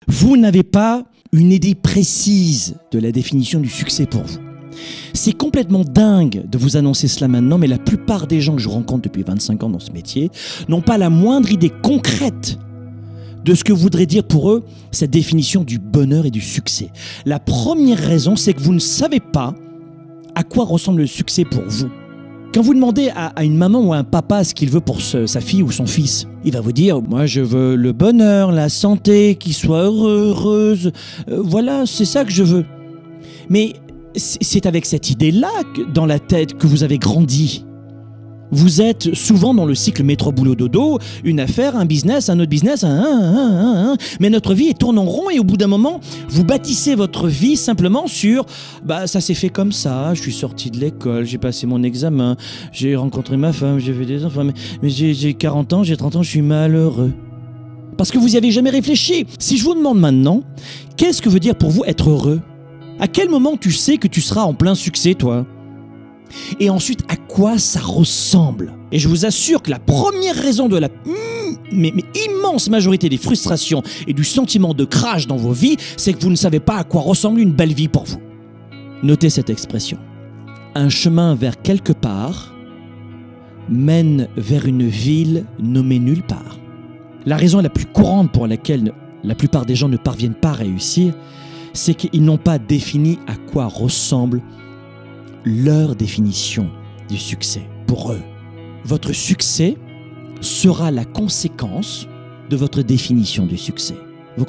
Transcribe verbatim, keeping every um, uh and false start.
Vous n'avez pas une idée précise de la définition du succès pour vous. C'est complètement dingue de vous annoncer cela maintenant, mais la plupart des gens que je rencontre depuis vingt-cinq ans dans ce métier n'ont pas la moindre idée concrète de ce que voudrait dire pour eux cette définition du bonheur et du succès. La première raison, c'est que vous ne savez pas à quoi ressemble le succès pour vous. Quand vous demandez à, à une maman ou à un papa ce qu'il veut pour ce, sa fille ou son fils, il va vous dire « Moi, je veux le bonheur, la santé, qu'il soit heureux, heureuse. Euh, voilà, c'est ça que je veux. » Mais c'est avec cette idée-là, dans la tête, que vous avez grandi. Vous êtes souvent dans le cycle métro-boulot-dodo, une affaire, un business, un autre business, un, un, un, un, un. Mais notre vie est tourne en rond et au bout d'un moment, vous bâtissez votre vie simplement sur bah, « ça s'est fait comme ça, je suis sorti de l'école, j'ai passé mon examen, j'ai rencontré ma femme, j'ai fait des enfants, mais, mais j'ai quarante ans, j'ai trente ans, je suis malheureux. » Parce que vous n'y avez jamais réfléchi. Si je vous demande maintenant, qu'est-ce que veut dire pour vous être heureux? À quel moment tu sais que tu seras en plein succès, toi? Et ensuite, à quoi ça ressemble? Et je vous assure que la première raison de la mais, mais immense majorité des frustrations et du sentiment de crash dans vos vies, c'est que vous ne savez pas à quoi ressemble une belle vie pour vous. Notez cette expression. Un chemin vers quelque part mène vers une ville nommée nulle part. La raison la plus courante pour laquelle la plupart des gens ne parviennent pas à réussir, c'est qu'ils n'ont pas défini à quoi ressemble leur définition du succès pour eux. Votre succès sera la conséquence de votre définition du succès. Vous comprenez ?